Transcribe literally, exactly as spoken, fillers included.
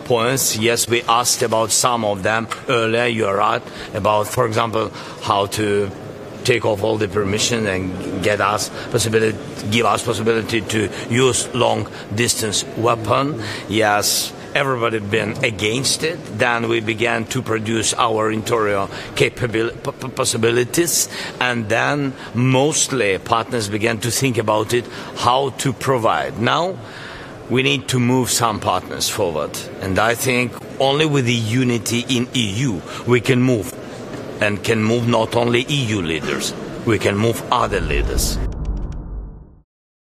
points. Yes, we asked about some of them earlier, you're right, about, for example, how to take off all the permission and get us possibility, give us possibility to use long distance weapon. Yes, everybody been against it. Then we began to produce our interior capability, possibilities, and then mostly partners began to think about it, how to provide. Now we need to move some partners forward, and I think only with the unity in E U we can move, and can move not only E U leaders, we can move other leaders.